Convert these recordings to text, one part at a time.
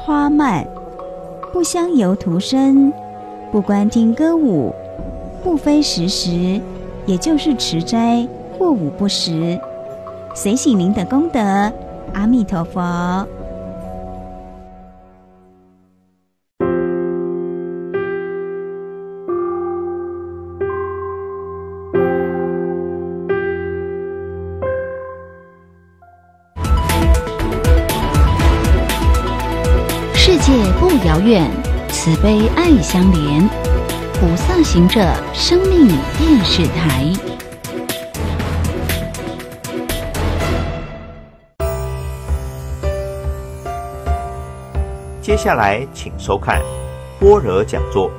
花漫，不香油涂身，不观听歌舞，不非时时，也就是持斋或午不食，随喜您的功德。阿弥陀佛。 世界不遥远，慈悲爱相连。菩萨行者生命电视台。 接下来请收看般若讲座。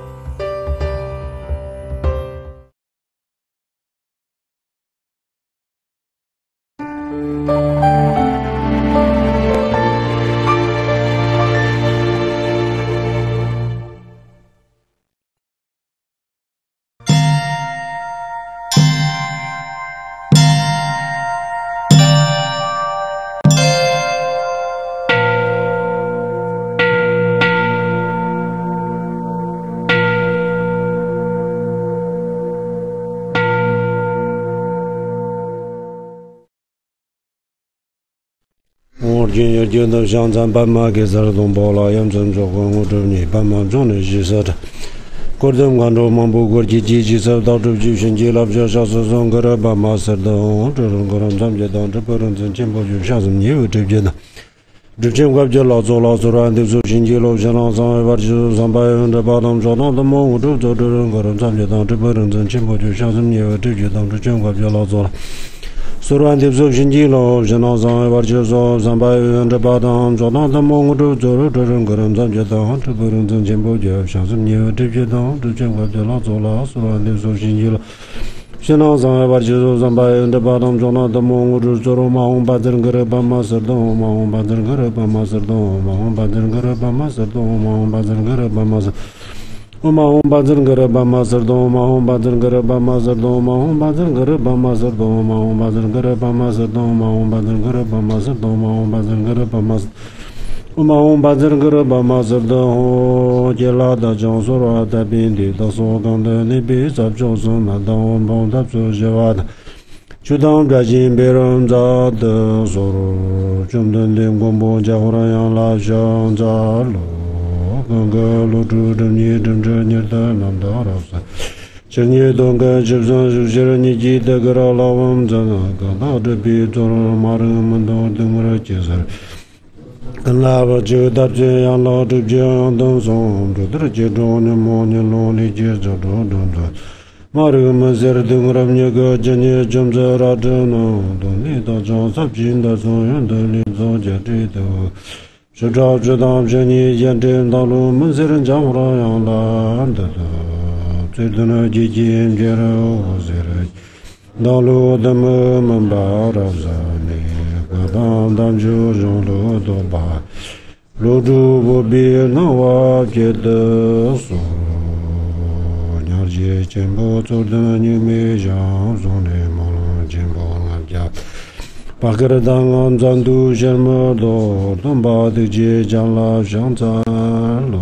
今日见到香山斑马给萨尔东巴拉扬真做光我这里斑马中的是啥的？国政关注满不国际积极受到主举行结了比较小时上个了斑马萨的，这种个人参加当这不能挣钱不就像什么有这边的？之前我比较老做然的做新结了相当上把就300当找到的么我都做这种个人参加当这不能挣钱不就像什么有这边当之前我比较老做了。虽然接受新纪录，现在上海就说300当找到的么我都做了这种个人参加当这不能挣钱不就像什么有这边当之前我比较老做了，虽然接受新纪录。现在上海就说300当找到的么我都做了马红把这个斑马石头马红把这个斑马石头马红把这个斑马石头马红把这个斑马石马红把这个斑马石头马红把这个斑马石头马红把这个斑马石头马红把这个斑马石头马红把这个斑马石头马红把这个斑马石马红把这个斑马石头接拉的江苏罗的边地到所港的那边在就是那当帮他做些话的就当抓紧别人家的收入中等点广播加火然阳拉上扎路刚刚露出的你正着你的南道老三这你东跟十三十些人你记得个老王在那个到这边做了马人们都等我来介绍跟喇叭就大这样老这样等送这的接着你莫你老你接着着马人们在这等我们那个今年正在拉着呢等你到张三平的中原的你早家这头是照知道这你验证道路门些人讲话样烂的最多呢几件别人我些人道路的门把着你个当就用路都把路主不必能我觉得说了解进步做的你没想中的梦进步了家把个的档案转读什么都能把的街讲了上站了。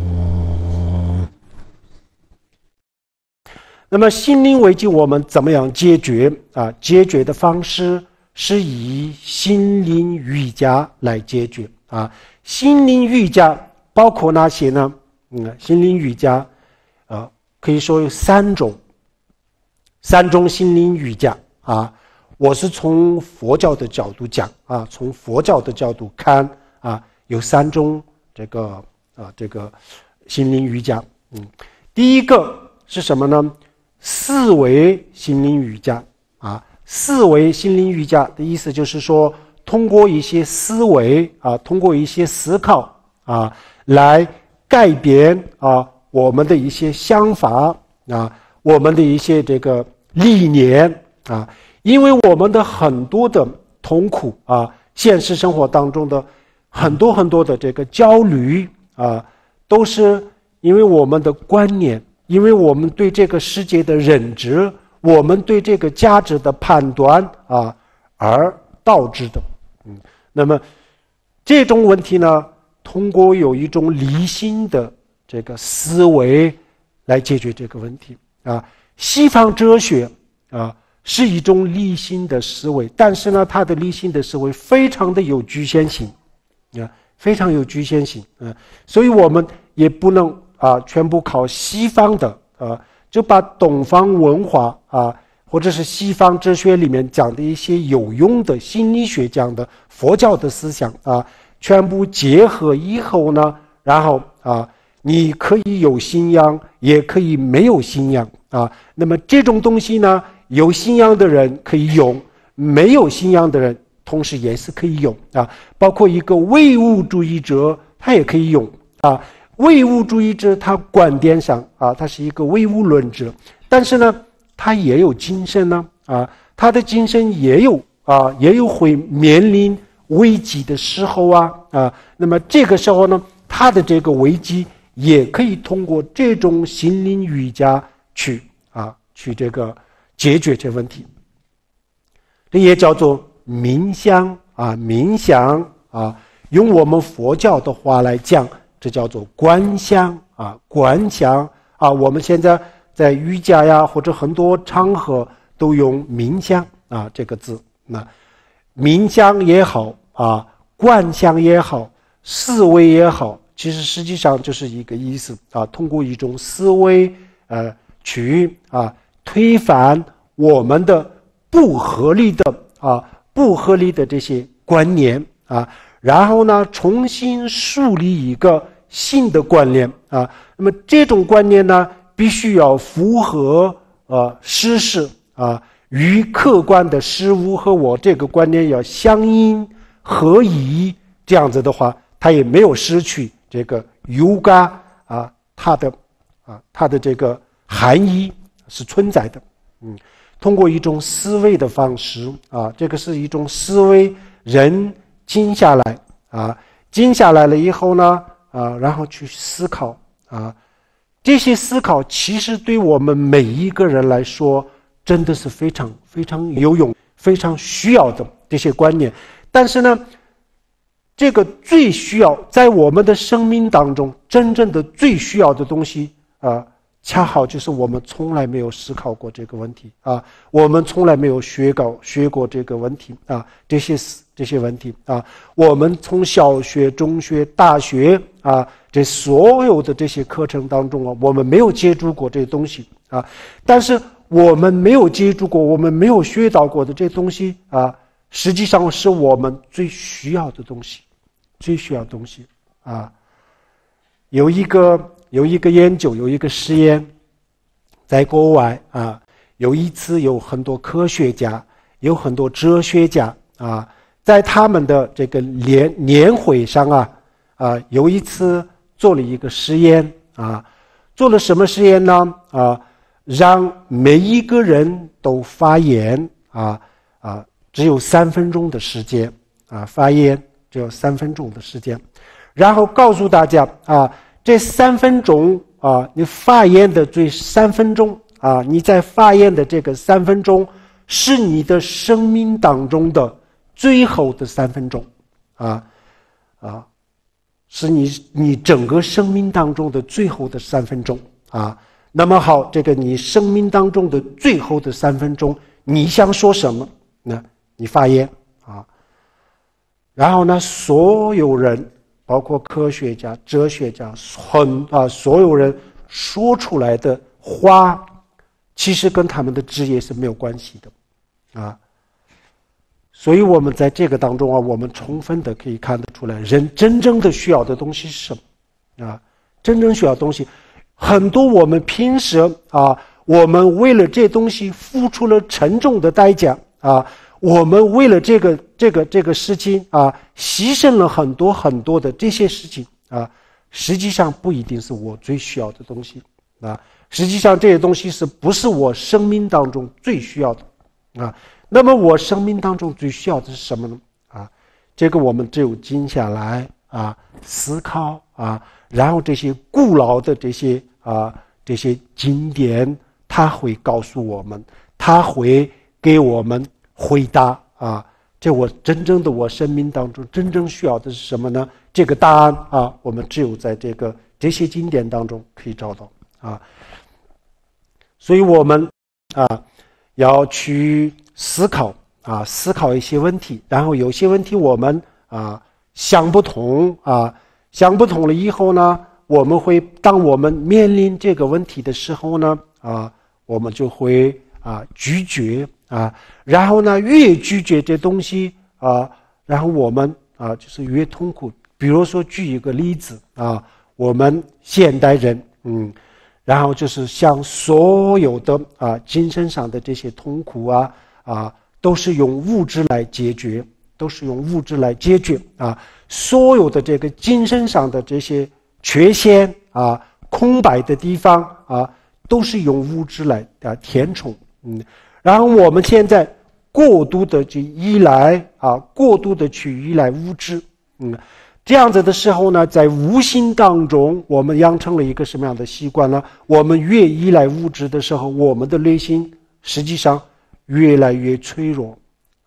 那么心灵危机我们怎么样解决啊？解决的方式是以心灵瑜伽来解决啊。心灵瑜伽包括哪些呢？心灵瑜伽可以说有三种心灵瑜伽啊。我是从佛教的角度讲啊，从佛教的角度看啊，有三种这个心灵瑜伽。第一个是什么呢？四维心灵瑜伽啊。四维心灵瑜伽的意思就是说，通过一些思维啊，通过一些思考啊，来改变啊我们的一些想法啊，我们的一些这个理念啊。因为我们的很多的痛苦啊，现实生活当中的很多的这个焦虑啊，都是因为我们的观念，因为我们对这个世界的认知，我们对这个价值的判断啊而导致的。那么这种问题呢， 通过有一种理性的这个思维来解决这个问题啊。西方哲学啊是一种理性的思维，但是呢，它的理性的思维非常的有局限性啊，非常有局限性啊，所以我们也不能全部靠西方的就把东方文化或者是西方哲学里面讲的一些有用的心理学讲的佛教的思想全部结合以后呢，然后你可以有信仰，也可以没有信仰那么这种东西呢，有信仰的人可以用，没有信仰的人同时也是可以用包括一个唯物主义者，他也可以用唯物主义者他观点上他是一个唯物论者，但是呢，他也有精神呢他的精神也有会面临危机的时候那么这个时候呢，他的这个危机也可以通过这种心灵瑜伽去这个解决这问题。这也叫做冥想冥想用我们佛教的话来讲，这叫做观想观想我们现在在瑜伽呀或者很多场合都用冥想这个字。那冥想也好观想也好，思维也好，其实实际上就是一个意思通过一种思维去推翻我们的不合理的这些观念然后呢，重新树立一个新的观念那么这种观念呢，必须要符合事实与客观的事物和我这个观念要相应合一，这样子的话，它也没有失去这个 yoga 它的这个含义是存在的。通过一种思维的方式这个是一种思维，人静下来静下来了以后呢然后去思考这些思考其实对我们每一个人来说真的是非常非常有用，非常需要的这些观念。但是呢，这个最需要在我们的生命当中真正的最需要的东西恰好就是我们从来没有思考过这个问题我们从来没有学过这个问题这些问题我们从小学、中学、大学这所有的这些课程当中我们没有接触过这些东西但是我们没有接触过，我们没有学到过的这些东西实际上是我们最需要的东西，最需要的东西有一个研究，有一个实验，在国外有一次有很多科学家，有很多哲学家在他们的这个年会上有一次做了一个实验做了什么实验呢让每一个人都发言只有3分钟的时间发言只有3分钟的时间，然后告诉大家这3分钟你发言的这3分钟你在发言的这个3分钟是你的生命当中的最后的3分钟是你整个生命当中的最后的3分钟那么好，这个你生命当中的最后的3分钟你想说什么呢？你发言然后呢，所有人包括科学家、哲学家所有人说出来的话其实跟他们的职业是没有关系的所以我们在这个当中我们充分的可以看得出来，人真正的需要的东西是什么真正需要的东西很多，我们平时我们为了这东西付出了沉重的代价我们为了这个事情牺牲了很多很多的这些事情实际上不一定是我最需要的东西实际上这些东西是不是我生命当中最需要的那么我生命当中最需要的是什么呢这个我们只有静下来思考然后这些古老的这些经典它会告诉我们，它会给我们回答这我真正的我生命当中真正需要的是什么呢？ 这个答案啊，我们只有在这些经典当中可以找到啊。所以我们要去思考一些问题，然后有些问题我们想不通了以后呢，当我们面临这个问题的时候呢我们就会拒绝然后呢越拒绝这东西然后我们就是越痛苦。比如说举一个例子我们现代人然后就是像所有的精神上的这些痛苦都是用物质来解决，所有的这个精神上的这些缺陷空白的地方都是用物质来填充。然后我们现在过度的去依赖物质这样子的时候呢，在无形当中我们养成了一个什么样的习惯呢？我们越依赖物质的时候，我们的内心实际上越来越脆弱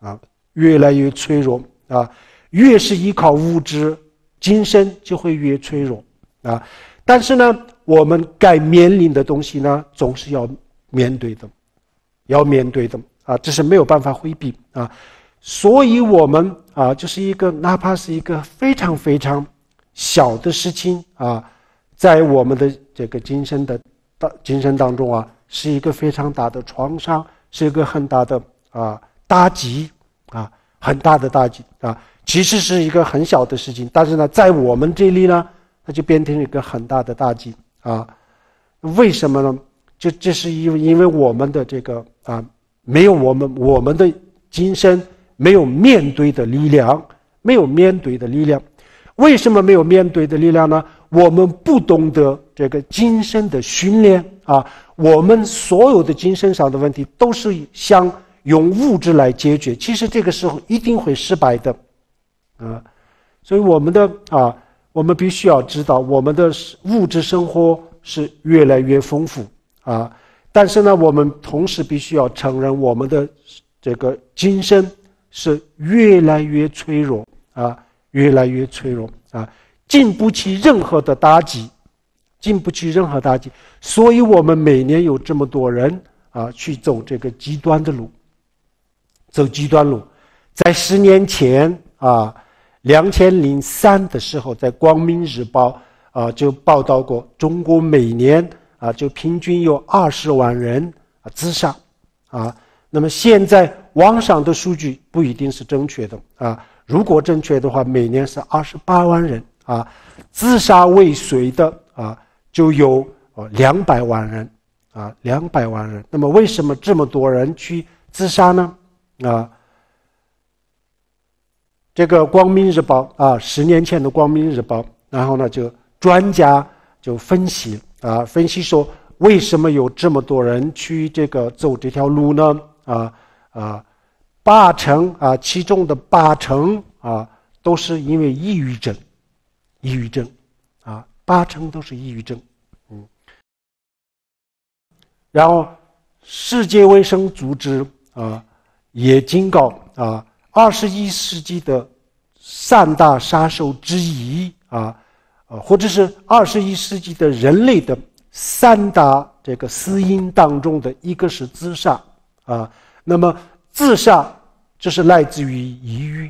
越是依靠物质，精神就会越脆弱但是呢，我们该面临的东西呢，总是要面对的这是没有办法回避所以我们就是哪怕是一个非常非常小的事情在我们的这个精神当中是一个非常大的创伤，是一个很大的打击很大的打击其实是一个很小的事情，但是呢，在我们这里呢，它就变成一个很大的打击为什么呢？这是因为我们的这个没有我们的精神没有面对的力量。为什么没有面对的力量呢？我们不懂得这个精神的训练我们所有的精神上的问题都是想用物质来解决，其实这个时候一定会失败的所以我们必须要知道，我们的物质生活是越来越丰富但是呢，我们同时必须要承认，我们的这个精神是越来越脆弱经不起任何的打击。所以我们每年有这么多人去走这个极端的路。在10年前2003的时候，在光明日报就报道过，中国每年就平均有20万人自杀那么现在网上的数据不一定是正确的如果正确的话，每年是28万人自杀未遂的就有200万人200万人。那么为什么这么多人去自杀呢这个光明日报10年前的光明日报，然后呢就专家就分析说为什么有这么多人去走这条路呢8成其中的8成都是因为抑郁症8成都是抑郁症然后世界卫生组织也警告21世纪的3大杀手之一或者是21世纪的人类的3大这个死因当中的一个是自杀那么自杀就是来自于抑郁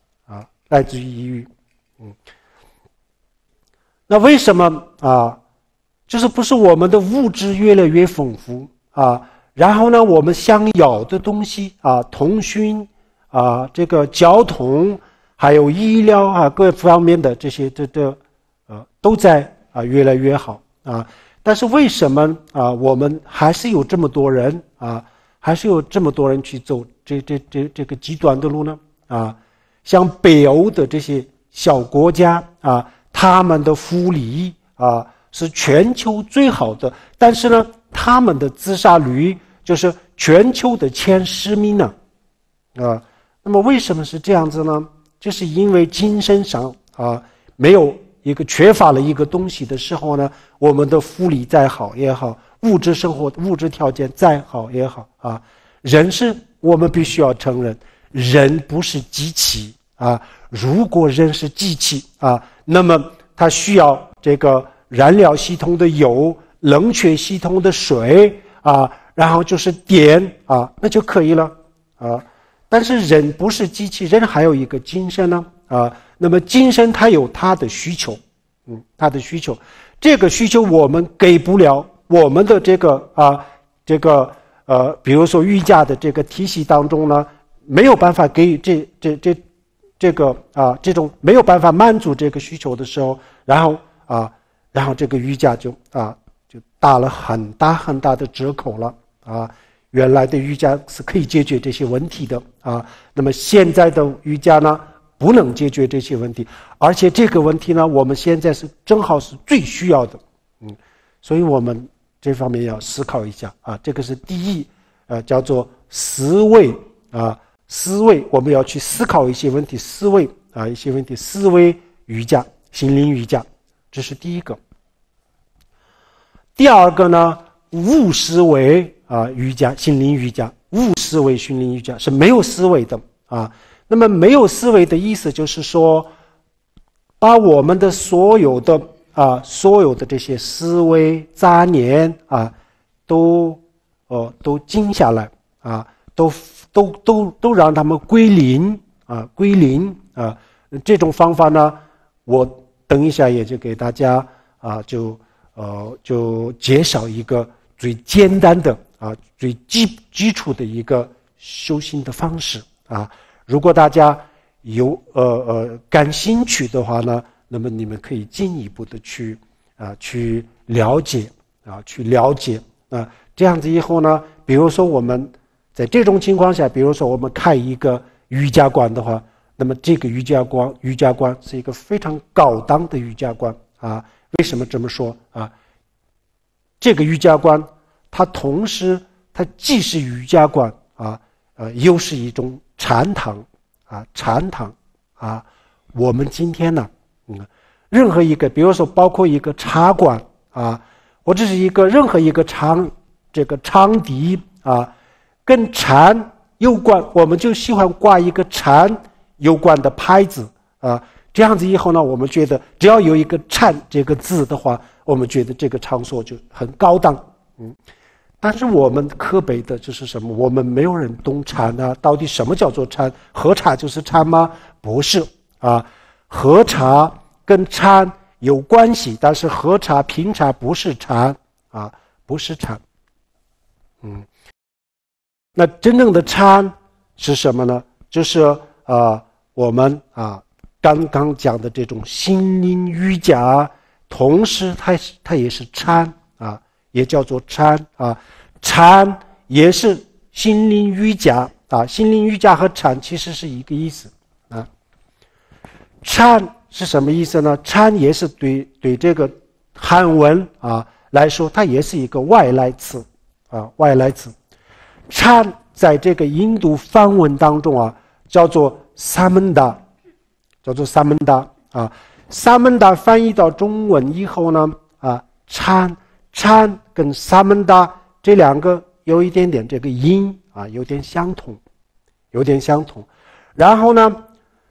那为什么就是不是我们的物质越来越丰富然后呢我们想要的东西通讯这个交通还有医疗各方面的这些都在越来越好但是为什么我们还是有这么多人去走这个极端的路呢像北欧的这些小国家他们的福利是全球最好的，但是呢他们的自杀率就是全球的前10名呢那么为什么是这样子呢？就是因为精神上没有缺乏了一个东西的时候呢，我们的福利再好也好，物质生活物质条件再好也好人是我们必须要承认，人不是机器啊。如果人是机器啊，那么它需要这个燃料系统的油、冷却系统的水啊，然后就是电啊，那就可以了啊。但是人不是机器，人还有一个精神呢啊。那么精神它有它的需求，它的需求，这个需求我们给不了，我们的这个比如说瑜伽的这个体系当中呢，没有办法给予这种没有办法满足这个需求的时候，然后这个瑜伽就打了很大的折扣了啊。原来的瑜伽是可以解决这些问题的啊，那么现在的瑜伽呢，不能解决这些问题，而且这个问题呢，我们现在是正好是最需要的，所以我们这方面要思考一下啊。这个是第一，叫做思维啊，思维我们要去思考一些问题，思维啊，一些问题，思维瑜伽，心灵瑜伽，这是第一个。第二个呢，无思维啊，瑜伽，心灵瑜伽，无思维心灵瑜伽是没有思维的啊。那么没有思维的意思就是说，把我们的所有的这些思维杂念啊，都静下来啊，都让他们归零啊，归零啊。这种方法呢，我等一下也就给大家就介绍一个最简单的最基础的一个修行的方式啊。如果大家有感兴趣的话呢，那么你们可以进一步的去了解这样子以后呢，比如说我们在这种情况下，比如说我们开一个瑜伽馆的话，那么这个瑜伽馆是一个非常高档的瑜伽馆啊。为什么这么说啊？这个瑜伽馆它同时它既是瑜伽馆又是一种禅堂啊。我们今天呢，任何一个，比如说包括一个茶馆啊，或者是任何一个场地啊，跟禅有关，我们就喜欢挂一个禅有关的牌子啊。这样子以后呢，我们觉得只要有一个禅这个字的话，我们觉得这个场所就很高档。但是我们可悲的就是什么？我们没有人懂禅啊！到底什么叫做禅？喝茶就是禅吗？不是啊，喝茶跟禅有关系，但是喝茶品茶不是禅啊，不是禅。那真正的禅是什么呢？就是我们刚刚讲的这种心灵瑜伽，同时它也是禅啊。也叫做禅啊，禅也是心灵瑜伽啊，心灵瑜伽和禅其实是一个意思啊。禅是什么意思呢？禅也是对这个汉文来说，它也是一个外来词啊，外来词。禅在这个印度梵文当中叫做萨曼达，啊。萨曼达翻译到中文以后呢禅跟萨曼达这两个有一点点这个音有点相同。然后呢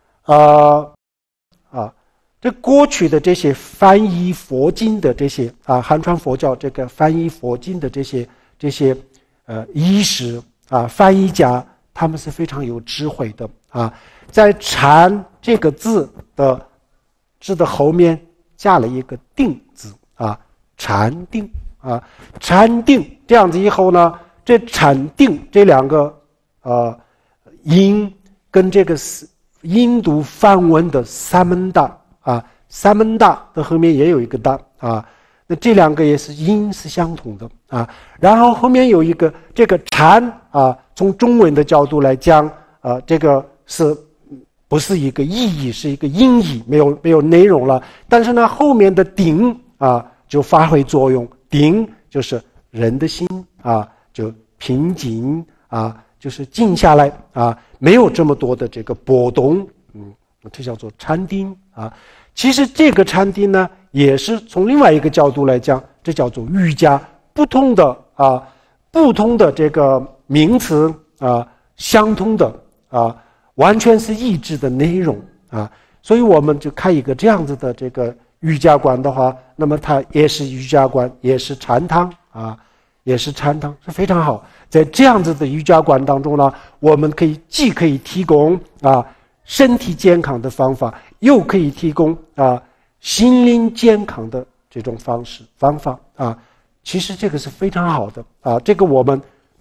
这过去的这些翻译佛经的这些汉传佛教这个翻译佛经的这些医师翻译家，他们是非常有智慧的在禅这个字的后面加了一个定字禅定禅定，这样子以后呢，这禅定这两个音跟这个印度梵文的萨曼达萨曼达的后面也有一个达那这两个也是音是相同的然后后面有一个这个禅从中文的角度来讲这个是不是一个意义，是一个音译，没有内容了。但是呢，后面的定就发挥作用。定就是人的心就平静就是静下来没有这么多的这个波动，这叫做禅定其实这个禅定呢，也是从另外一个角度来讲，这叫做瑜伽。不同的这个名词相通的完全是意志的内容啊。所以我们就开一个这样子的这个瑜伽馆的话，那么它也是瑜伽馆，也是禅堂啊，也是禅堂，是非常好。在这样子的瑜伽馆当中呢，我们既可以提供身体健康的方法，又可以提供心灵健康的这种方法啊。其实这个是非常好的啊，这个我们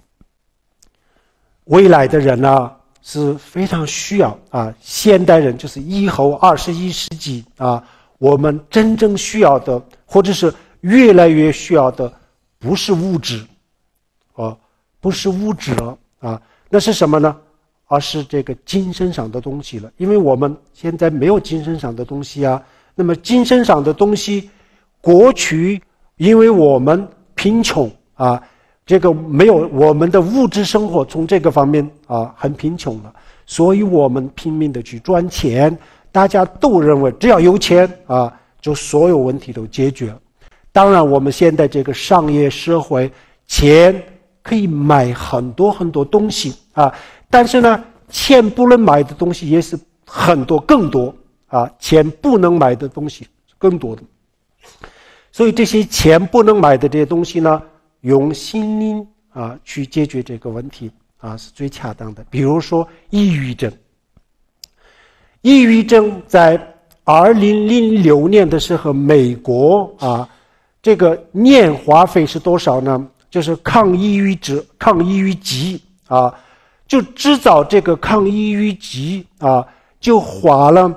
未来的人呢是非常需要啊，现代人就是以后21世纪啊，我们真正需要的，或者是越来越需要的，不是物质，不是物质了啊，那是什么呢？而是这个精神上的东西了。因为我们现在没有精神上的东西啊，那么精神上的东西，过去因为我们贫穷啊，这个没有我们的物质生活从这个方面很贫穷了，所以我们拼命的去赚钱，大家都认为只要有钱就所有问题都解决了。当然我们现在这个商业社会，钱可以买很多很多东西但是呢，钱不能买的东西也是很多更多钱不能买的东西更多的。所以这些钱不能买的这些东西呢，用心灵去解决这个问题是最恰当的。比如说抑郁症，抑郁症在2006年的时候，美国这个年花费是多少呢？就是抗抑郁剂就制造这个抗抑郁剂就花了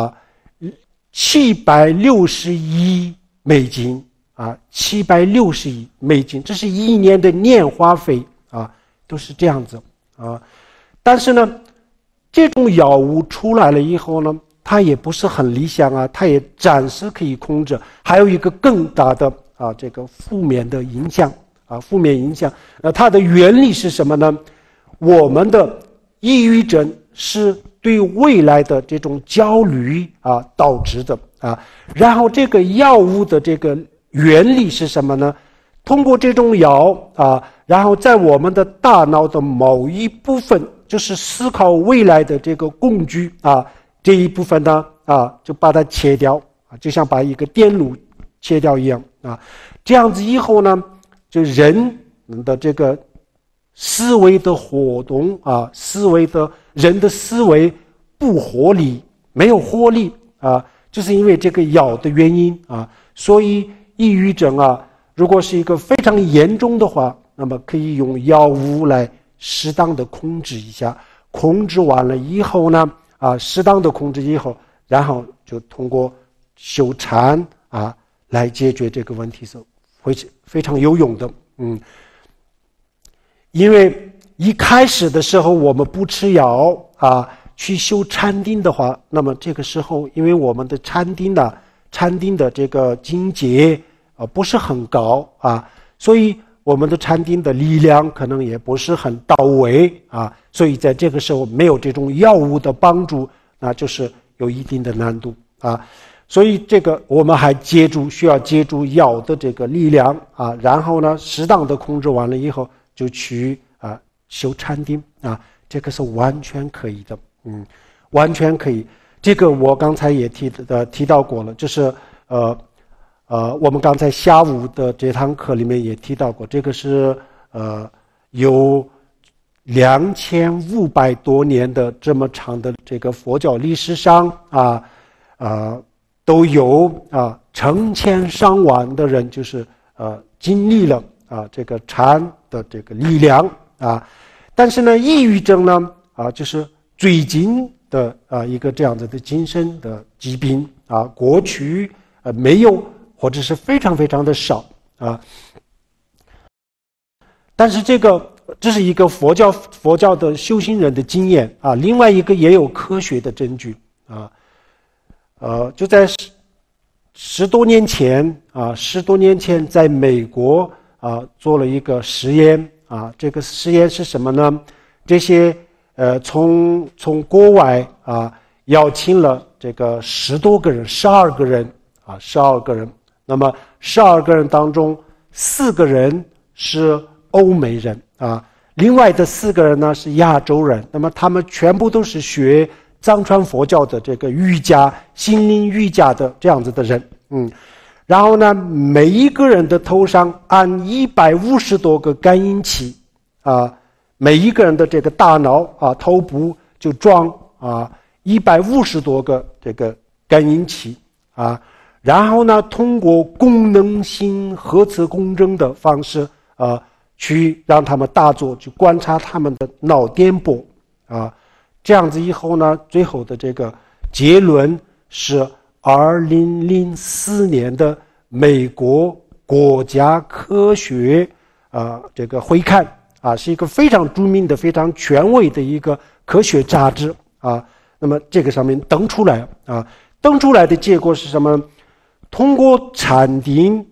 760亿美金760亿美金，这是一年的年花费都是这样子但是呢，这种药物出来了以后呢，它也不是很理想它也暂时可以控制，还有一个更大的这个负面影响。它的原理是什么呢？我们的抑郁症是对未来的这种焦虑导致的然后这个药物的这个原理是什么呢？通过这种药然后在我们的大脑的某一部分，就是思考未来的这个工具这一部分呢就把它切掉就像把一个电路切掉一样这样子以后呢，就人的这个思维的活动人的思维不活力，没有活力就是因为这个药的原因所以抑郁症如果是一个非常严重的话，那么可以用药物来适当的控制一下，控制完了以后呢适当的控制以后，然后就通过修禅来解决这个问题，是会非常有用的因为一开始的时候我们不吃药去修禅定的话，那么这个时候因为我们的禅定的这个境界不是很高所以我们的禅定的力量可能也不是很到位所以在这个时候没有这种药物的帮助，那就是有一定的难度所以这个我们还需要借助药的这个力量然后呢适当的控制完了以后就去修禅定这个是完全可以的完全可以。这个我刚才也提到过了，就是我们刚才下午的这堂课里面也提到过，这个是有2500多年的这么长的这个佛教历史上都有成千上万的人就是经历了这个禅的这个力量但是呢抑郁症呢就是最近的一个这样子的精神的疾病过去没有或者是非常非常的少但是这是一个佛教的修行人的经验另外一个也有科学的证据就在10多年前在美国做了一个实验这个实验是什么呢？这些从国外邀请了这个12个人那么12个人当中4个人是欧美人另外的4个人呢是亚洲人，那么他们全部都是学藏传佛教的这个瑜伽、心灵瑜伽的这样子的人，然后呢，每一个人的头上按150多个感应器每一个人的这个大脑头部就装150多个这个感应器然后呢，通过功能性核磁共振的方式去让他们大作，去观察他们的脑电波这样子以后呢，最后的这个结论是2004年的美国国家科学这个会刊是一个非常著名的、非常权威的一个科学杂志那么这个上面登出来登出来的结果是什么？通过禅定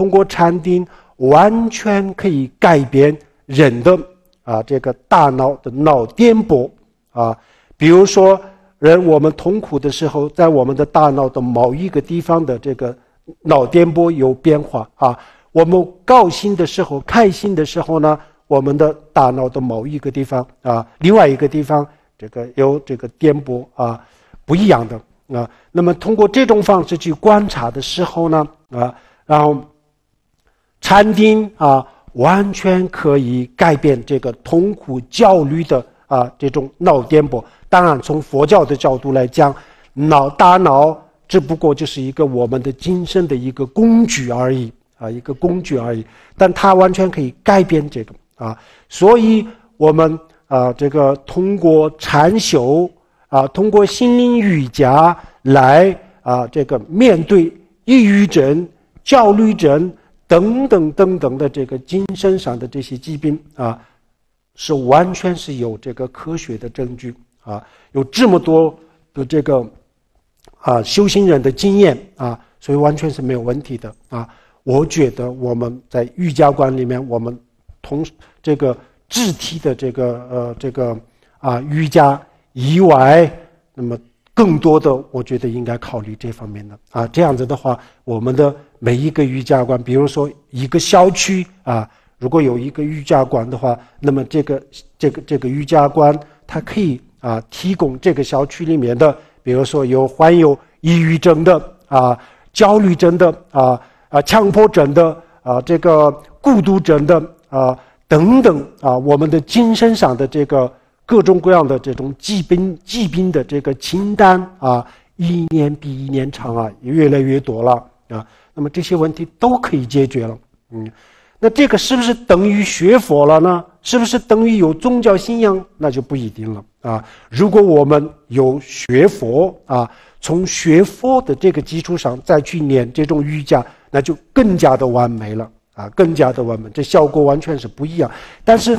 完全可以改变人的这个大脑的脑电波比如说我们痛苦的时候，在我们的大脑的某一个地方的这个脑电波有变化我们高兴的时候、开心的时候呢，我们的大脑的某一个地方另外一个地方这个有这个电波不一样的那么通过这种方式去观察的时候呢然后禅定完全可以改变这个痛苦焦虑的这种脑电波。当然从佛教的角度来讲，大脑只不过就是一个我们的精神的一个工具而已但它完全可以改变这个所以我们这个通过禅修通过心灵瑜伽来这个面对抑郁症、焦虑症等等的这个精神上的这些疾病是完全是有这个科学的证据有这么多的这个修行人的经验所以完全是没有问题的我觉得我们在瑜伽观里面，我们同这个肢体的这个瑜伽以外，那么更多的我觉得应该考虑这方面的这样子的话，我们的每一个瑜伽馆，比如说一个小区如果有一个瑜伽馆的话，那么这个瑜伽馆它可以提供这个小区里面的，比如说患有抑郁症的焦虑症的强迫症的这个孤独症的等等我们的精神上的这个各种各样的这种疾病的这个清单一年比一年长越来越多了那么这些问题都可以解决了那这个是不是等于学佛了呢？是不是等于有宗教信仰？那就不一定了如果我们有学佛从学佛的这个基础上再去念这种瑜伽，那就更加的完美了更加的完美，这效果完全是不一样。但是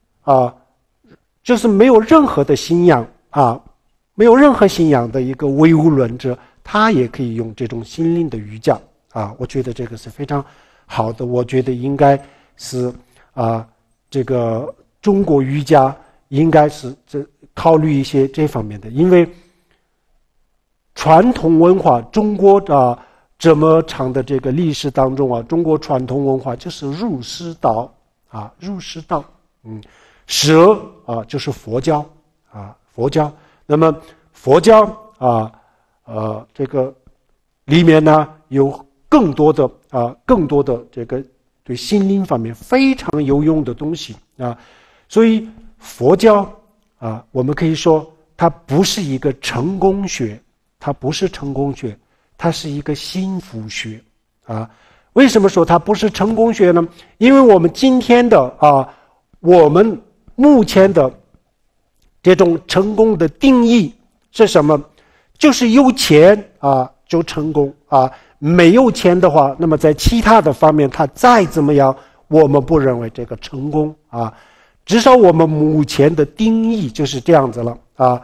就是没有任何的信仰没有任何信仰的一个唯物论者，他也可以用这种心灵的瑜伽我觉得这个是非常好的。我觉得应该是这个中国瑜伽应该是考虑一些这方面的，因为传统文化中国这么长的这个历史当中中国传统文化就是儒释道儒释道舍就是佛教佛教。那么佛教这个里面呢有更多的这个对心灵方面非常有用的东西所以佛教我们可以说它不是一个成功学，它是一个幸福学为什么说它不是成功学呢？因为我们今天的我们目前的这种成功的定义是什么？就是有钱就成功没有钱的话，那么在其他的方面它再怎么样，我们不认为这个成功至少我们目前的定义就是这样子了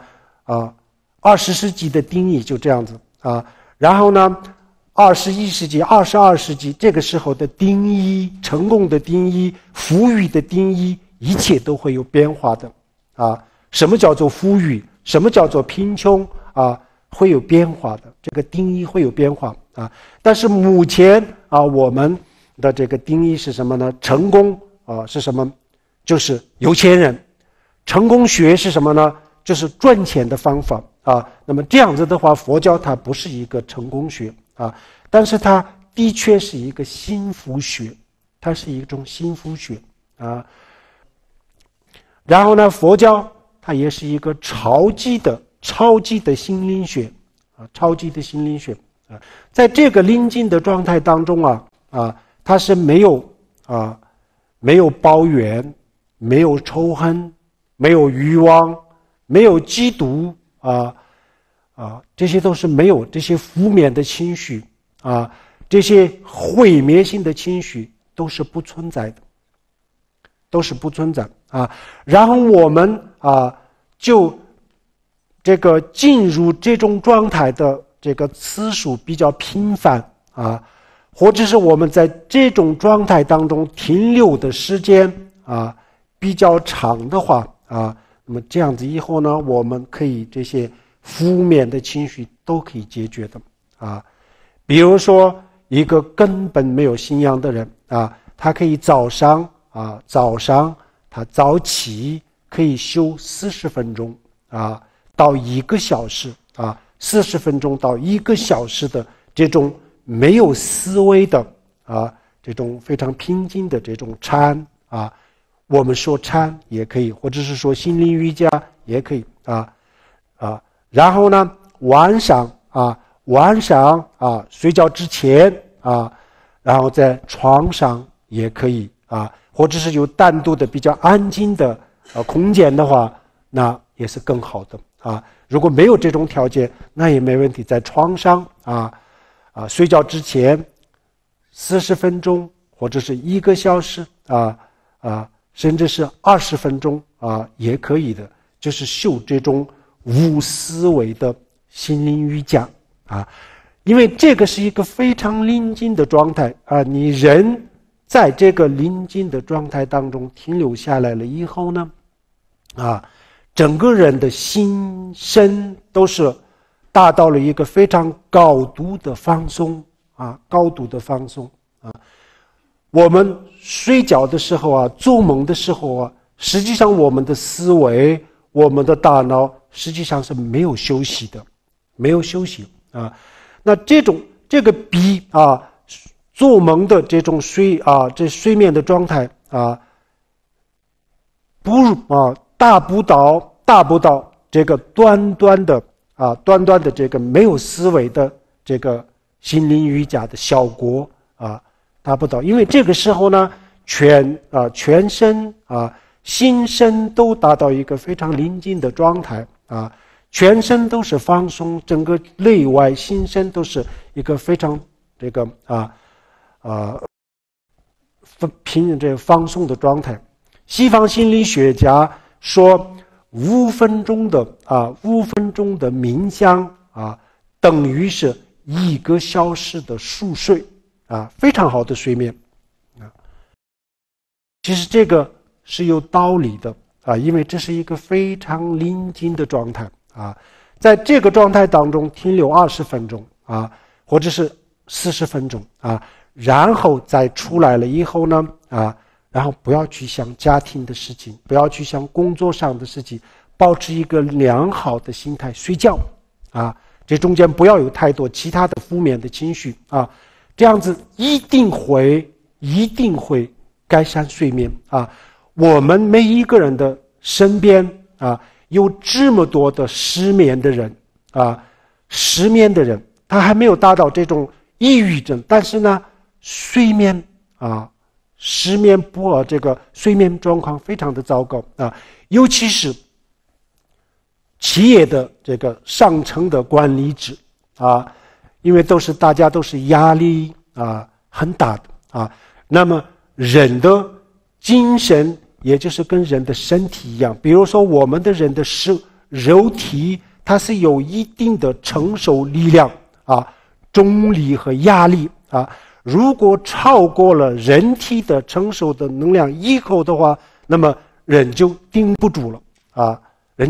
20世纪的定义就这样子然后呢21世纪22世纪这个时候的定义，成功的定义，富裕的定义，一切都会有变化的什么叫做富裕，什么叫做贫穷会有变化的，这个定义会有变化但是目前我们的这个定义是什么呢？成功是什么？ 就是有钱人。成功学是什么呢？就是赚钱的方法啊。那么这样子的话，佛教它不是一个成功学啊，但是它的确是一个幸福学，它是一种幸福学啊。然后呢，佛教它也是一个超级的心灵学啊，超级的心灵学啊。在这个临近的状态当中它是没有抱怨，没有仇恨，没有欲望，没有嫉妒这些都是没有，这些负面的情绪这些毁灭性的情绪都是不存在的，都是不存在然后我们就这个进入这种状态的这个次数比较频繁或者是我们在这种状态当中停留的时间比较长的话那么这样子以后呢，我们可以这些负面的情绪都可以解决的比如说一个根本没有信仰的人他可以早上他早起可以修40分钟到1个小时40分钟到1个小时的这种没有思维的这种非常平静的这种禅我们说禅也可以，或者是说心灵瑜伽也可以然后呢，晚上睡觉之前然后在床上也可以或者是有单独的比较安静的空间的话，那也是更好的如果没有这种条件，那也没问题，在床上睡觉之前40分钟或者是1个小时甚至是20分钟也可以的，就是修这种无思维的心灵瑜伽因为这个是一个非常宁静的状态你人在这个宁静的状态当中停留下来了以后呢整个人的心身都是达到了一个非常高度的放松高度的放松我们睡觉的时候做梦的时候实际上我们的思维，我们的大脑实际上是没有休息的，没有休息那这个比做梦的这种睡眠的状态不如达不到这个短短的这个没有思维的这个心灵瑜伽的效果达不到，因为这个时候呢，全身心身都达到一个非常宁静的状态全身都是放松，整个内外心身都是一个非常这个放松的状态。西方心理学家说5分钟的冥想等于是1个小时的熟睡非常好的睡眠其实这个是有道理的因为这是一个非常宁静的状态在这个状态当中停留20分钟或者是40分钟然后再出来了以后呢然后不要去想家庭的事情，不要去想工作上的事情，保持一个良好的心态睡觉这中间不要有太多其他的负面的情绪这样子一定会改善睡眠我们每一个人的身边有这么多的失眠的人他还没有达到这种抑郁症，但是呢睡眠失眠这个睡眠状况非常的糟糕尤其是企业的这个上层的管理者因为大家都是压力很大的那么人的精神也就是跟人的身体一样，比如说我们的人的肉体它是有一定的承受力量重力和压力如果超过了人体的承受的能量以后的话，那么人就顶不住了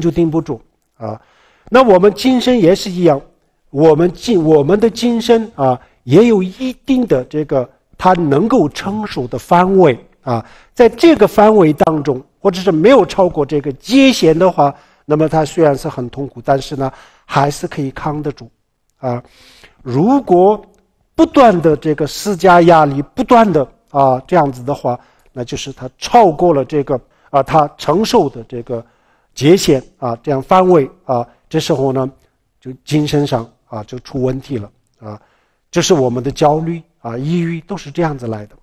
那我们精神也是一样，我们的精神也有一定的这个它能够承受的范围在这个范围当中或者是没有超过这个界限的话，那么他虽然是很痛苦，但是呢还是可以扛得住啊。如果不断的这个施加压力，不断的这样子的话，那就是他超过了这个他承受的这个界限这样范围这时候呢就精神上就出问题了这是我们的焦虑抑郁都是这样子来的。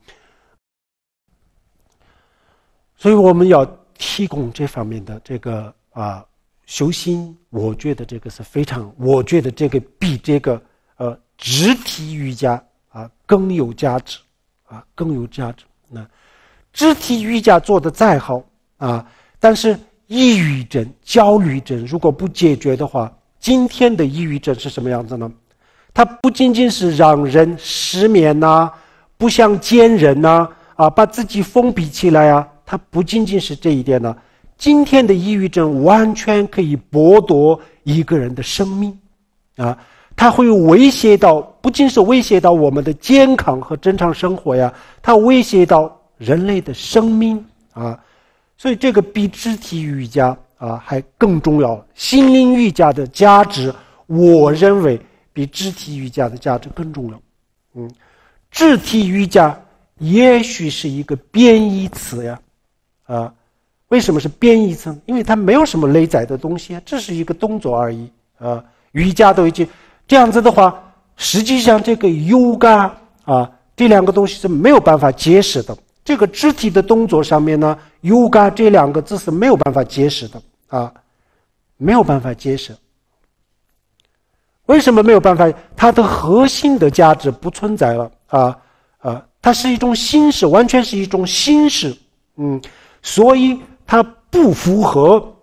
所以我们要提供这方面的这个修心，我觉得这个是非常，我觉得这个比这个肢体瑜伽更有价值更有价值。那肢体瑜伽做得再好但是抑郁症、焦虑症如果不解决的话，今天的抑郁症是什么样子呢？它不仅仅是让人失眠不想见人把自己封闭起来它不仅仅是这一点呢。今天的抑郁症完全可以剥夺一个人的生命它会威胁到，不仅是威胁到我们的健康和正常生活它威胁到人类的生命所以这个比肢体瑜伽还更重要。心灵瑜伽的价值，我认为比肢体瑜伽的价值更重要。肢体瑜伽也许是一个贬义词为什么是贬义词？因为它没有什么内在的东西这是一个动作而已瑜伽都已经这样子的话，实际上这个 yoga 这两个东西是没有办法解释的。这个肢体的动作上面呢 yoga 这两个字是没有办法解释的没有办法解释。为什么没有办法？它的核心的价值不存在了它是一种形式，完全是一种形式所以它不符合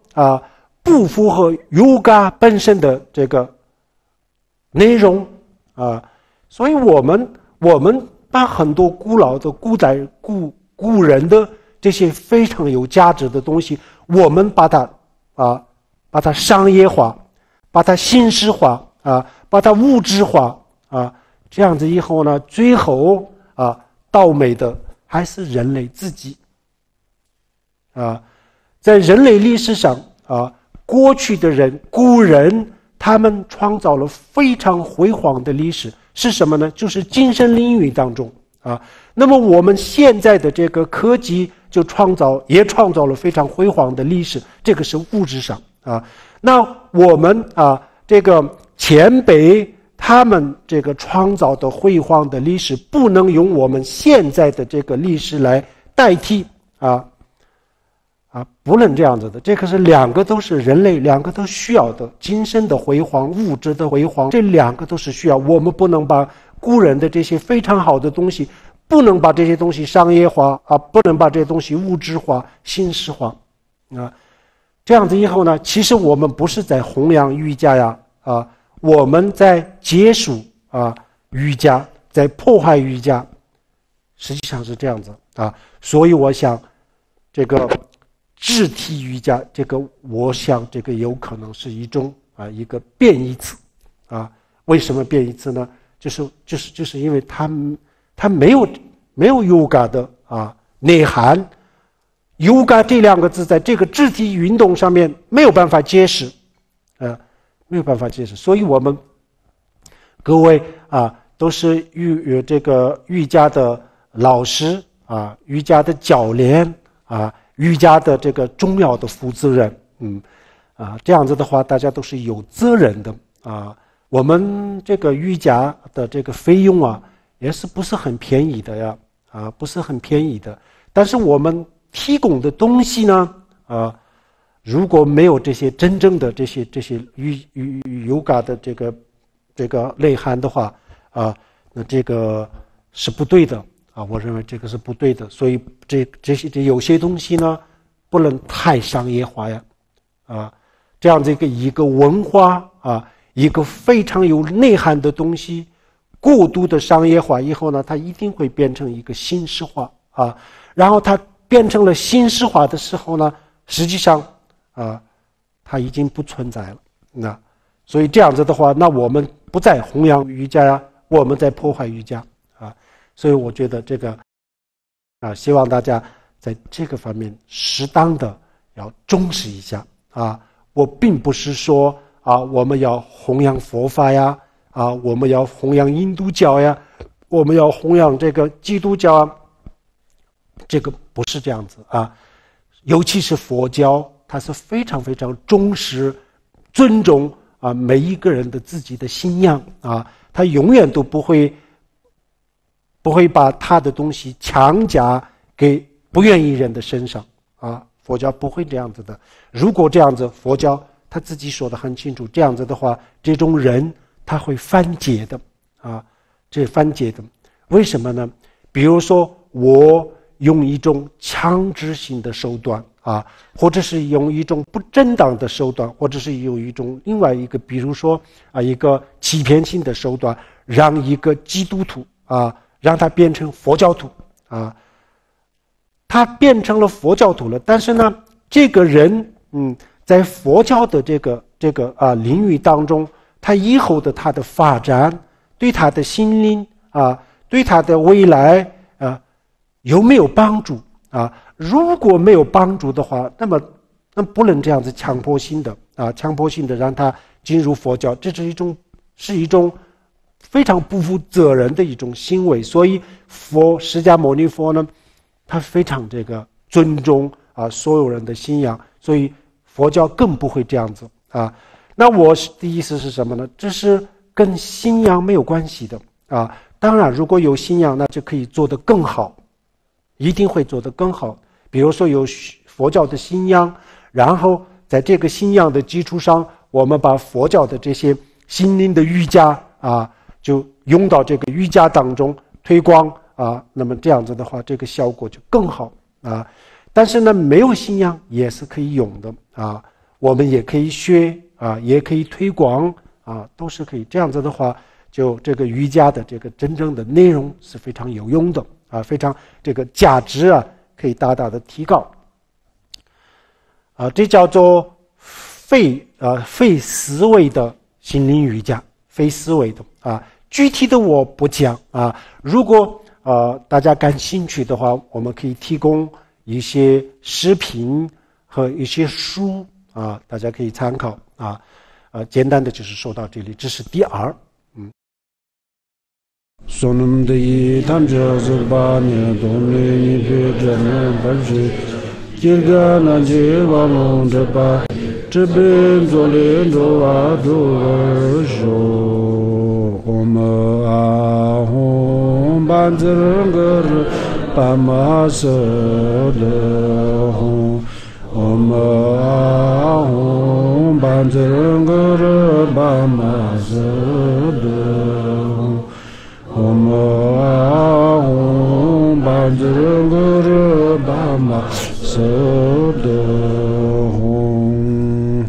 yoga 本身的这个内容所以我们把很多古老的古人的这些非常有价值的东西，我们把它商业化，把它形式化把它物质化这样子以后呢，最后倒霉的还是人类自己在人类历史上过去的人古人他们创造了非常辉煌的历史，是什么呢？就是精神领域当中那么我们现在的这个科技就创造了非常辉煌的历史，这个是物质上那我们这个前辈他们这个创造的辉煌的历史不能用我们现在的这个历史来代替不能这样子的。这个是两个都是人类两个都需要的，精神的辉煌，物质的辉煌，这两个都是需要。我们不能把古人的这些非常好的东西，不能把这些东西商业化不能把这些东西物质化、形式化这样子以后呢，其实我们不是在弘扬瑜伽我们在结束瑜伽，在破坏瑜伽，实际上是这样子所以我想这个肢体瑜伽这个我想这个有可能是一种一个贬义词为什么贬义词呢？就是因为它没有 yoga 的内涵。yoga 这两个字在这个肢体运动上面没有办法解释没有办法解释。所以我们各位都是这个瑜伽的老师瑜伽的教练瑜伽的这个重要的负责人这样子的话大家都是有责任的我们这个瑜伽的这个费用也是不是很便宜的不是很便宜的。但是我们提供的东西呢如果没有这些真正的这些yoga的这个内涵的话那这个是不对的我认为这个是不对的。所以这有些东西呢不能太商业化这样子一个文化一个非常有内涵的东西过度的商业化以后呢，它一定会变成一个形式化然后它变成了形式化的时候呢，实际上它已经不存在了所以这样子的话，那我们不再弘扬瑜伽我们在破坏瑜伽所以我觉得这个希望大家在这个方面适当的要重视一下啊。我并不是说啊，我们要弘扬佛法呀，啊，我们要弘扬印度教呀，我们要弘扬这个基督教啊，这个不是这样子啊。尤其是佛教，它是非常非常重视、尊重啊每一个人的自己的信仰啊，他永远都不会把他的东西强加给不愿意人的身上啊。佛教不会这样子的。如果这样子，佛教他自己说得很清楚，这样子的话，这种人他会犯戒的啊，这犯戒的。为什么呢？比如说我用一种强制性的手段啊，或者是用一种不正当的手段，或者是用一种另外一个，比如说啊一个欺骗性的手段，让一个基督徒啊，让他变成佛教徒啊。他变成了佛教徒了，但是呢，这个人在佛教的这个领域当中，他以后的他的发展，对他的心灵啊，对他的未来啊，有没有帮助啊？如果没有帮助的话，那不能这样子强迫性的让他进入佛教，这是一种非常不负责任的一种行为。所以释迦牟尼佛呢，他非常尊重啊所有人的信仰，所以佛教更不会这样子啊。那我的意思是什么呢？这是跟信仰没有关系的啊。当然，如果有信仰，那就可以做得更好，一定会做得更好。比如说有佛教的信仰，然后在这个信仰的基础上，我们把佛教的这些心灵的瑜伽啊，就用到这个瑜伽当中推广。啊，那么这样子的话，这个效果就更好啊。但是呢，没有信仰也是可以用的啊，我们也可以学啊，也可以推广啊，都是可以。这样子的话，就这个瑜伽的这个真正的内容是非常有用的啊，非常这个价值啊，可以大大的提高啊。这叫做非思维的心灵瑜伽，非思维的啊。具体的我不讲啊，如果大家感兴趣的话，我们可以提供一些视频和一些书啊，大家可以参考啊。简单的就是说到这里，这是第二。 Sonum de Tanja Zurbani, Domini Pejana Baji, Kirgana Jivalon de Ba, Tribin Zolindo Adojo, Ahom Banzernger, Pamasadahom, Ahom Banzernger, Pamasadahom. Om Bajrangara Bama Sadahom。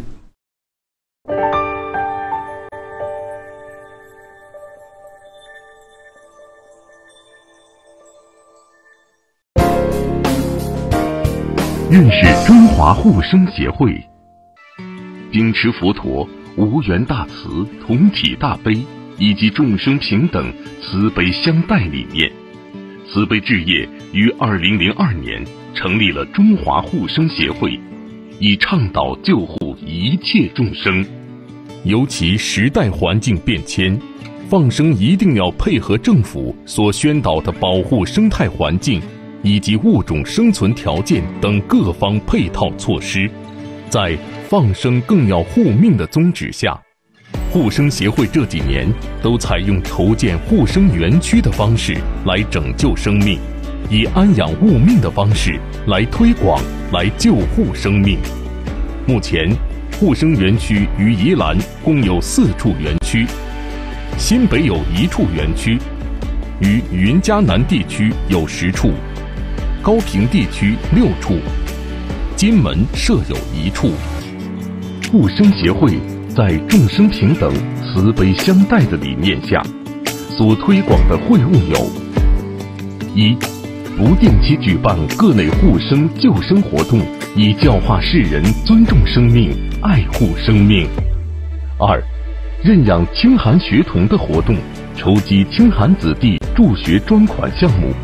认识中华护生协会，秉持佛陀无缘大慈、同体大悲以及众生平等、慈悲相待理念，慈悲置业于2002年成立了中华护生协会，以倡导救护一切众生。尤其时代环境变迁，放生一定要配合政府所宣导的保护生态环境以及物种生存条件等各方配套措施，在放生更要护命的宗旨下，护生协会这几年都采用筹建护生园区的方式来拯救生命，以安养物命的方式来推广、来救护生命。目前，护生园区于宜兰共有4处园区，新北有1处园区，于云嘉南地区有10处，高屏地区6处，金门设有1处。护生协会在众生平等、慈悲相待的理念下，所推广的会务有：一、不定期举办各类护生救生活动，以教化世人尊重生命、爱护生命；二、认养清寒学童的活动，筹集清寒子弟助学专款项目，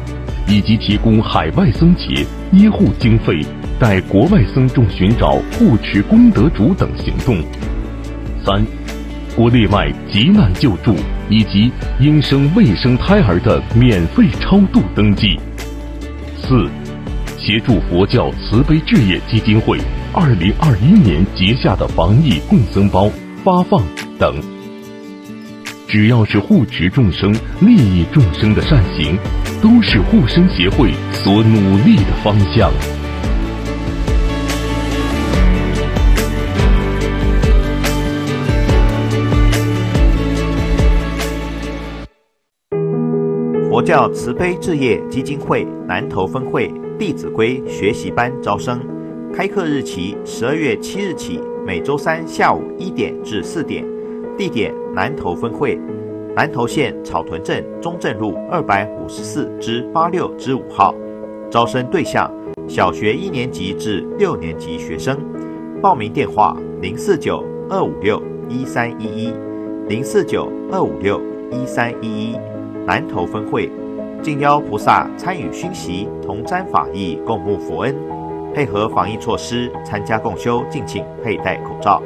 以及提供海外僧节医护经费，带国外僧众寻找护持功德主等行动。3、国内外急难救助以及应生未生胎儿的免费超度登记。4、协助佛教慈悲置业基金会2021年结下的防疫共僧包发放等。只要是护持众生、利益众生的善行，都是护生协会所努力的方向。 佛教慈悲置业基金会南投分会弟子规学习班招生，开课日期12月7日起，每周三下午1点至4点，地点南投分会，南投县草屯镇中正路254-86-5号，招生对象小学1年级至6年级学生，报名电话049-256-1311，049-256-1311。南投分会敬邀菩萨参与熏习，同沾法益，共沐佛恩。配合防疫措施，参加共修，敬请佩戴口罩。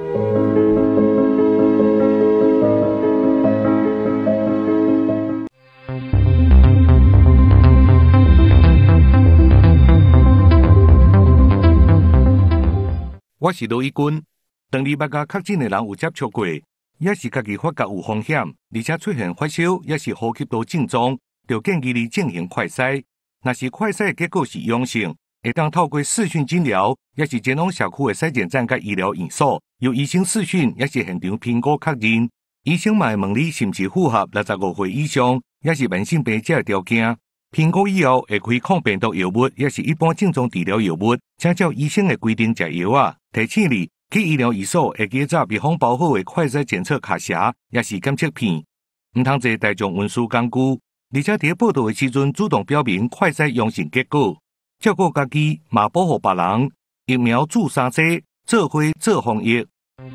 我是罗一军，当你捌甲确诊的人有接触过，也是家己发觉有风险，而且出现发烧，也是呼吸道症状，就建议你进行快筛。若是快筛的结果是阳性，会当透过视讯诊疗，也是前往社区的筛检站甲医疗院所，由医生视讯，也是现场评估确认。医生嘛会问你是不是符合65岁以上，也是慢性病者的条件。评估以后会开抗病毒药物，也是一般症状治疗药物，请照医生的规定食药啊。提醒你，去医疗院所会记载密封包好的快筛检测卡匣，也是检测片，唔通坐大众运输工具。而且伫报道的时阵，主动表明快筛阳性结果，照顾家己，嘛保护别人。疫苗注3剂，做伙做防疫。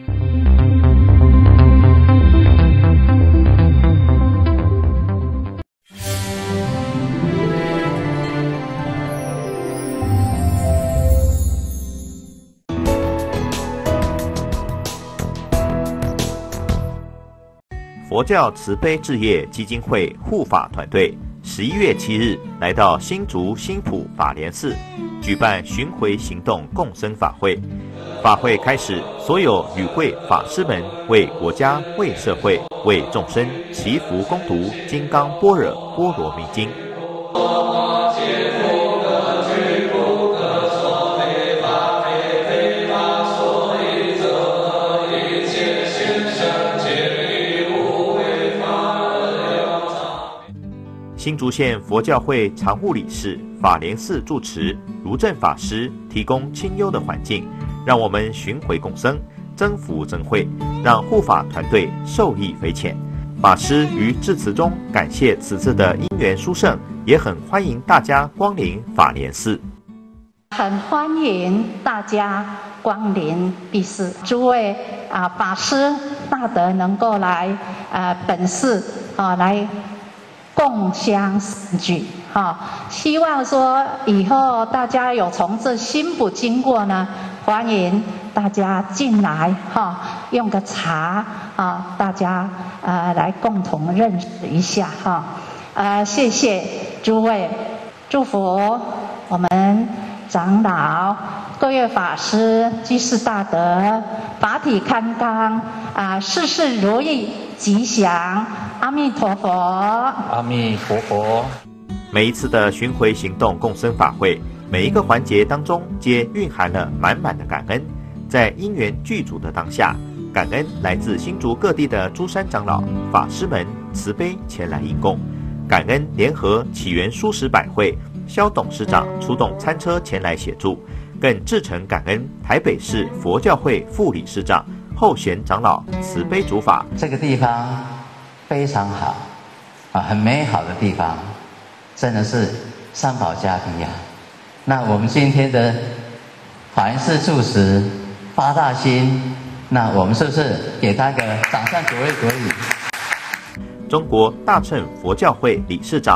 佛教慈悲置业基金会护法团队11月7日来到新竹新埔法莲寺，举办巡回行动共生法会。法会开始，所有与会法师们为国家、为社会、为众生祈福攻读《金刚般若波罗蜜经》。新竹县佛教会常务理事、法莲寺住持如正法师提供清幽的环境，让我们巡回共生，增福增慧，让护法团队受益匪浅。法师于致辞中感谢此次的因缘殊胜，也很欢迎大家光临法莲寺。 很欢迎大家光临敝寺，诸位法师大德能够来本寺来共襄盛举希望说以后大家有从这新埔经过呢，欢迎大家进来用个茶大家来共同认识一下谢谢诸位，祝福我们长老、各位法师、居士大德法体康康事事如意吉祥。阿弥陀佛， 阿弥陀佛。 每一次的巡回行动共生法会，每一个环节当中皆蕴含了满满的感恩。在因缘具足的当下，感恩来自新竹各地的诸山长老、法师们慈悲前来应供，感恩联合起源蔬食百会萧董事长出动餐车前来协助，更至诚感恩台北市佛教会副理事长后贤长老慈悲主法。 这个地方非常好很美好的地方，真的是三宝加庇那我们今天的法莲寺住持发大心，那我们是不是给他个掌声鼓励？ 中国大乘佛教会理事长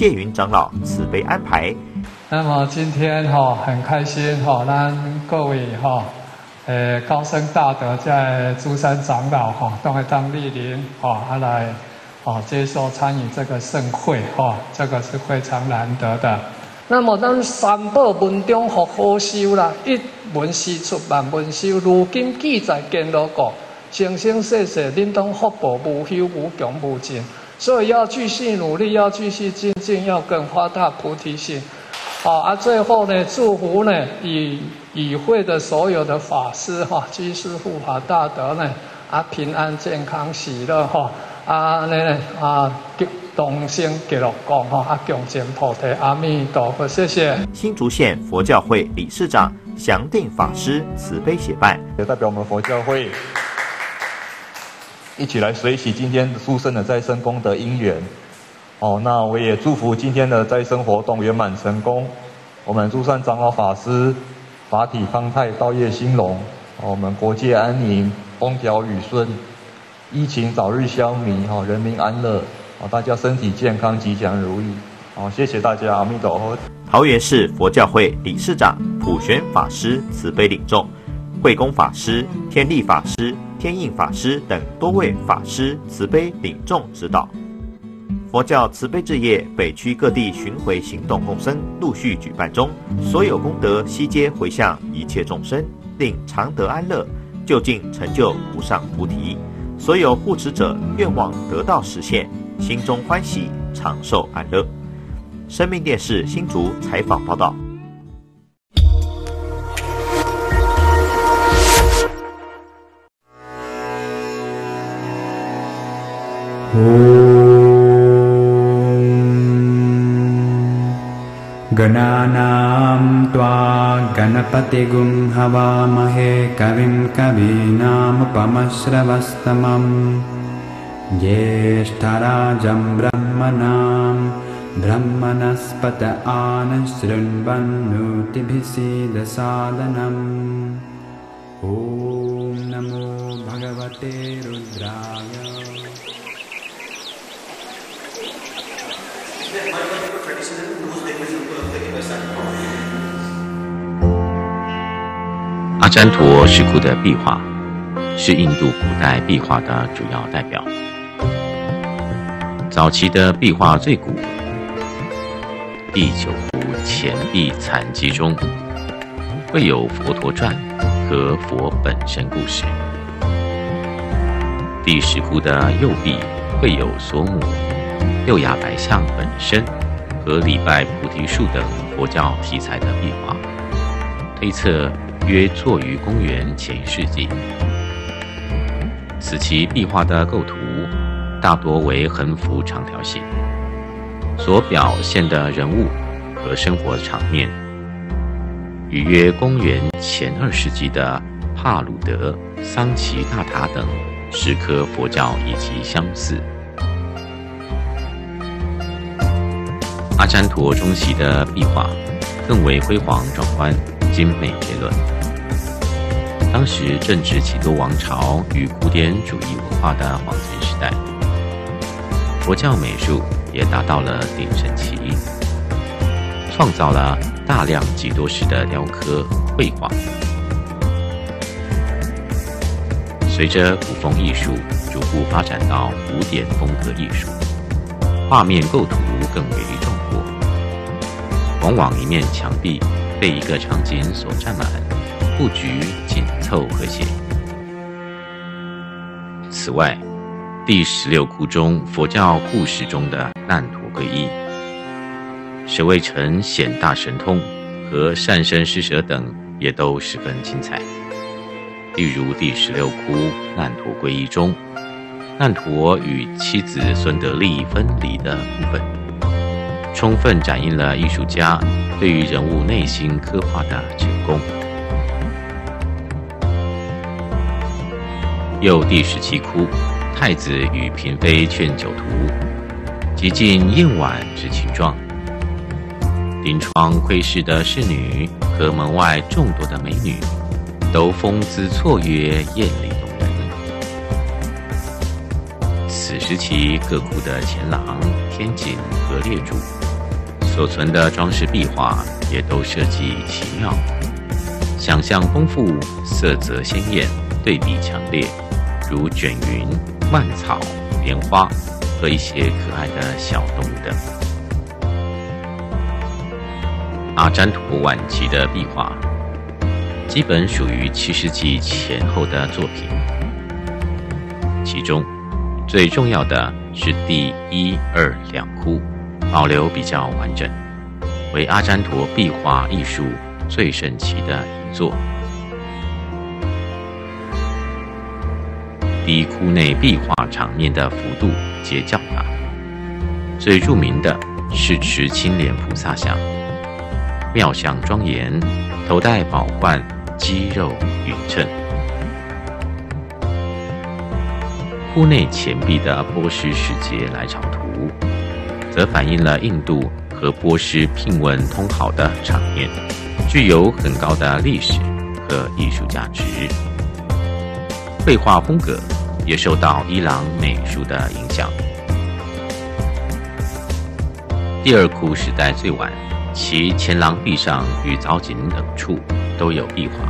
介云长老慈悲安排。 那么今天很开心让各位高僧大德在诸山长老都会当莅临来接受参与这个盛会这个是非常难得的。那么咱三宝文中学好修啦，一文思出万文修，如今记载见到过，生生世世恁当福报无休无穷无尽，所以要继续努力，要继续精进，要更发大菩提心。最后呢，祝福呢与会的所有的法师居士护法大德呢平安健康喜乐同生极乐国共建菩提，阿弥陀佛，谢谢。 新竹县佛教会理事长祥定法师慈悲协办， 也代表我们佛教会一起来随喜今天殊胜的再生功德因缘。那我也祝福今天的再生活动圆满成功，我们诸山长老法师法体康泰，道业兴隆，我们国界安宁，风调雨顺，疫情早日消弭，人民安乐，大家身体健康，吉祥如意。谢谢大家，阿弥陀佛。 桃园市佛教会理事长普玄法师慈悲领众，慧公法师、天力法师、天印法师等多位法师慈悲领众指导。佛教慈悲之夜北区各地巡回行动共生陆续举办中，所有功德悉皆回向一切众生，令常得安乐，就近成就无上菩提。所有护持者愿望得到实现，心中欢喜，长寿安乐。生命电视新竹采访报道。 गणानां त्वा गणपतिगुं हवामहे कविं कवीनामुपमश्रवस्तमं ज्येष्ठराजं ब्रह्मणां ब्रह्मणस्पत आनशृण्वन्नोतिभिसीदसादनम् ॐ नमो भगवते रुद्राय。 阿占陀石窟的壁画是印度古代壁画的主要代表。早期的壁画最古，第9幅前壁残迹中会有佛陀传和佛本身故事。第10窟的右壁会有索母、六牙白象本身和礼拜菩提树等佛教题材的壁画，推测约作于公元前1世纪。此期壁画的构图大多为横幅长条形，所表现的人物和生活场面与约公元前2世纪的帕鲁德、桑奇大塔等10颗佛教遗迹相似。阿占陀中期的壁画更为辉煌壮观，精美绝伦。当时正值启多王朝与古典主义文化的黄金时代，佛教美术也达到了鼎盛期，创造了大量极多式的雕刻绘画。随着古风艺术逐步发展到古典风格艺术，画面构图更为壮阔，往往一面墙壁被一个场景所占满，布局紧凑和谐。此外，第16窟中佛教故事中的难陀皈依、舍卫城显大神通和善生施舍等也都十分精彩。例如第16窟难陀皈依中，难陀与妻子孙德利分离的部分，充分展映了艺术家对于人物内心刻画的成功。又第17窟太子与嫔妃劝酒图，极尽燕婉之情状。临窗窥视的侍女和门外众多的美女，都风姿绰约，艳丽动人。此时期各窟的前廊、天井和列柱所存的装饰壁画也都设计奇妙，想象丰富，色泽鲜艳，对比强烈，如卷云、蔓草、莲花和一些可爱的小动物等。阿占陀晚期的壁画基本属于7世纪前后的作品，其中最重要的是第1、2两窟保留比较完整，为阿占陀壁画艺术最盛期的一作。第一窟内壁画场面的幅度皆较大，最著名的是持青莲菩萨像，妙相庄严，头戴宝冠，肌肉匀称。窟内前壁的波斯使节来朝图，则反映了印度和波斯聘问通好的场面，具有很高的历史和艺术价值。绘画风格也受到伊朗美术的影响。第二窟时代最晚，其前廊壁上与藻井等处都有壁画。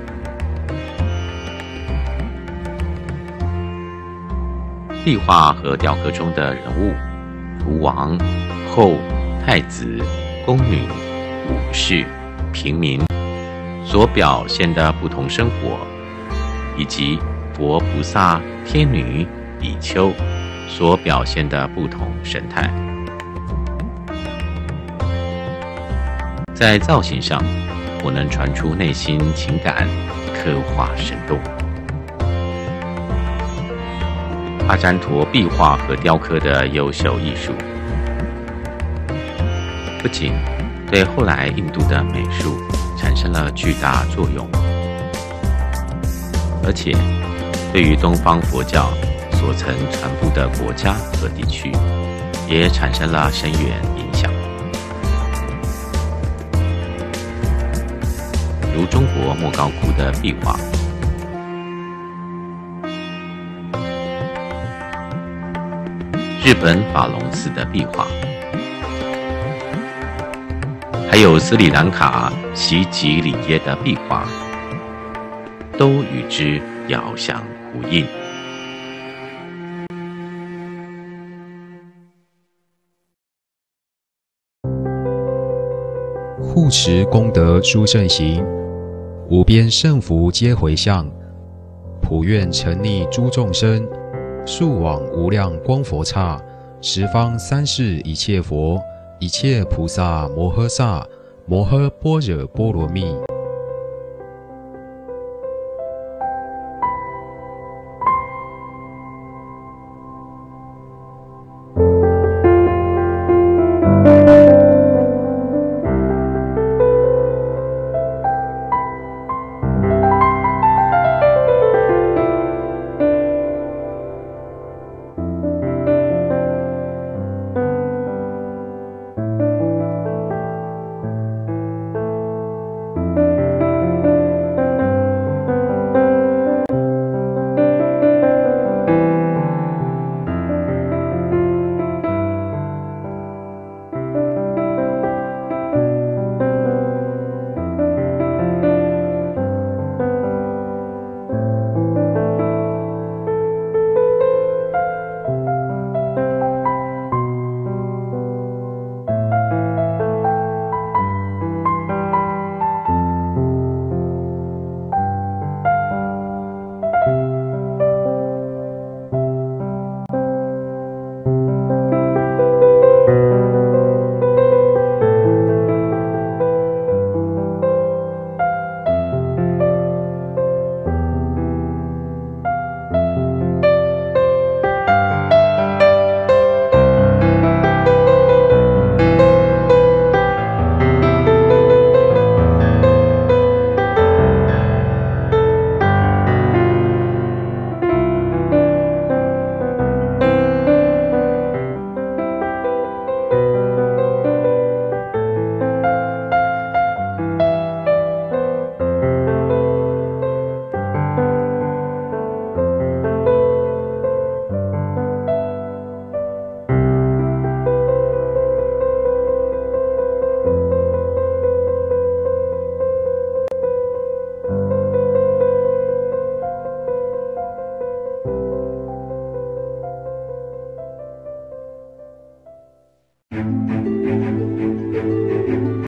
壁画和雕刻中的人物，如王、后、太子、宫女、武士、平民所表现的不同生活，以及佛菩萨、天女、比丘所表现的不同神态，在造型上不能传出内心情感，刻画生动。阿占陀壁画和雕刻的优秀艺术，不仅对后来印度的美术产生了巨大作用，而且对于东方佛教所曾传播的国家和地区，也产生了深远影响。如中国莫高窟的壁画，日本法隆寺的壁画，还有斯里兰卡西吉里耶的壁画，都与之遥相呼应。 护持功德诸圣行，无边圣福皆回向，普愿沉溺诸众生，速往无量光佛刹，十方三世一切佛，一切菩萨摩诃萨，摩诃般若波罗蜜。